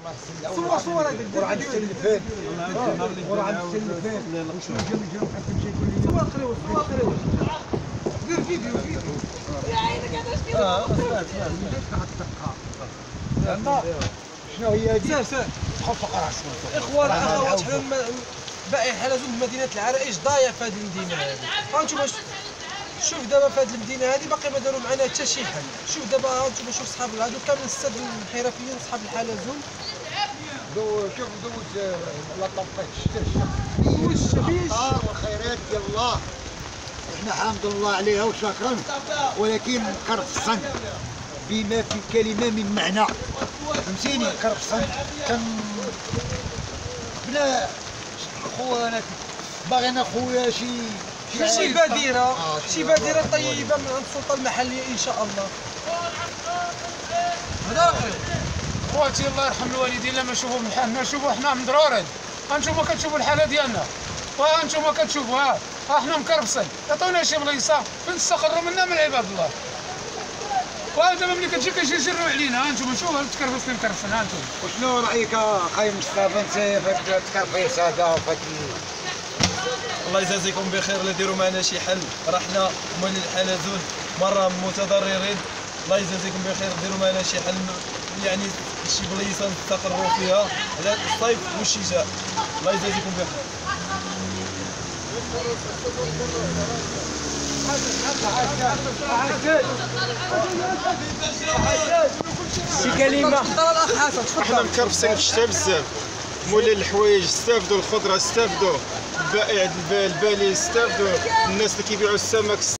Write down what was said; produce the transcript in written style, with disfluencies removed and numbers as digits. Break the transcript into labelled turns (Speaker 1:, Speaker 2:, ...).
Speaker 1: صور هذاك وراه السن اللي فات وراه السن اللي فات وشنو جا تمشي تقول لي صور قريوش دير فيديو يا عينك علاش كده شنو هي هذه؟ تخفق راسك اخوان اخوات حنا باقي حلزون بمدينه العرائش ضايع في هذه المدينه هذه. هانتوما شوف دابا في هذه المدينه هذه باقي ما داروا معنا حتى شي حل. شوف دابا هانتوما شوف صحاب هادو كاملين السد الحرفيين صحاب الحلزون شوف دوز لطفات الشتاء والخيرات ديال الله احنا حمد الله عليها وشكرا، ولكن كرف الصن بما في الكلمه من معنى فهمتيني. كرف الصن كان بلا خويا باغينا خويا شي بادره شي بادره طيبه من عند السلطه المحليه ان شاء الله. هذا اخويا
Speaker 2: خواتي الله يرحم الوالدين لما نشوفوا من حالنا نشوفوا حنا مضرورين. هانتوما كتشوفوا الحاله ديالنا وهانتوما كتشوفوا ها حنا مكرفسين. عطونا شي بلايصه فين نستقروا منا من عباد الله. ودابا ملي كتجي كيجروا علينا هانتوما شوفوا التكرفس اللي مكرفسين هانتوما.
Speaker 1: وشنو رايك اخاي مصطفى انت في هاد التكرفيس هذا وفي
Speaker 3: الله يجازيكم بخير اللي ديروا معنا شي حل. راه حنا موالين الحلزون مره متضررين. الله يجازيكم بخير ديروا معنا شي حل، يعني شي بلايصه نستقروا فيها على الصيف والشتاء. الله يجازيكم بخير.
Speaker 1: شي كلمه
Speaker 4: حنا مكرفسين في الشتاء بزاف، مولين الحوايج استافدوا، الخضره استافدوا، البائع البالي استافدوا، الناس اللي كيبيعوا السمك